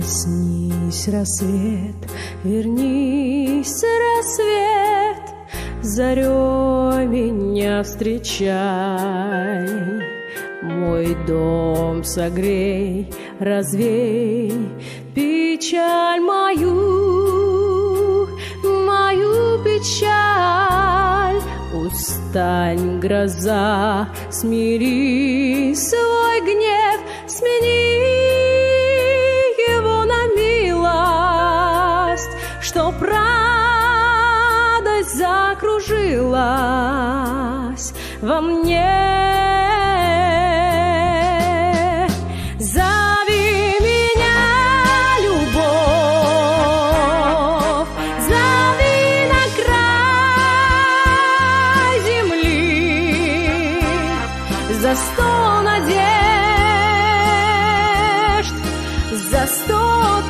Проснись, рассвет, вернись, рассвет, зарей меня встречай. Мой дом согрей, развей печаль мою, мою печаль. Устань, гроза, смири свой гнев, смени его на милость, чтоб радость закружилась во мне. За 100 надежд, за 100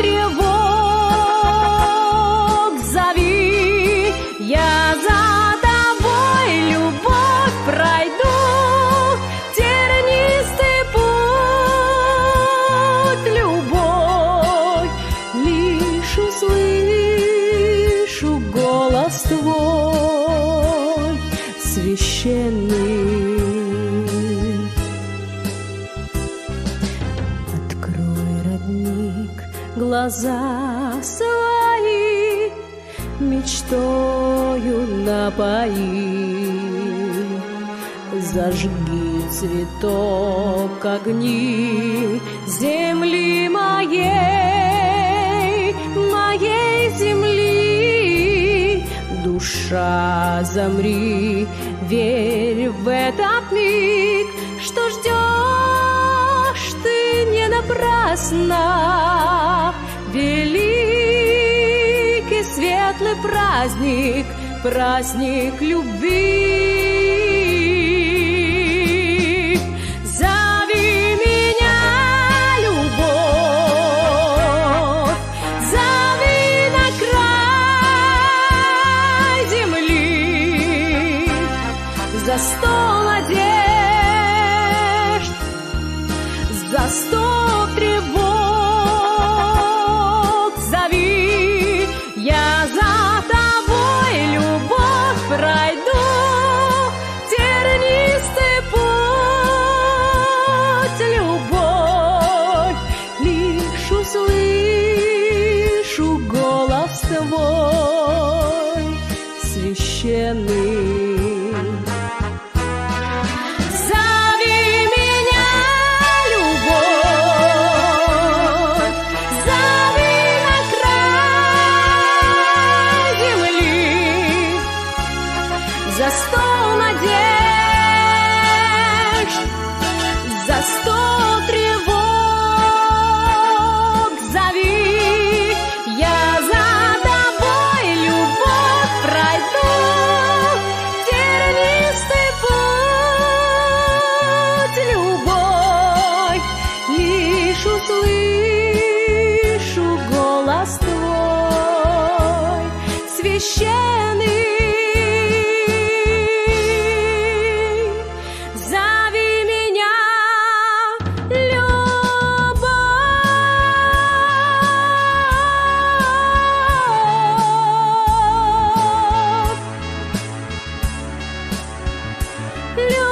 тревог зови, я за тобой, любовь, пройду тернистый путь, любовь. Лишь услышу голос твой священный. Глаза свои мечтою напои, зажги цветок огни земли моей, моей земли. Душа, замри, верь в этот миг, что ждешь ты не напрасно. Великий светлый праздник, праздник любви. Зови меня, любовь, зови на край земли. За 100 надежд, за 100 тревог зови, я за тобой, любовь, пройду тернистый путь, любовь. Лишь услышу голос твой священный. За 100 надежд, за 100 тревог зови, я за тобой, любовь, пройду тернистый путь, любовь. Лишь услышу голос твой священный. Любовь.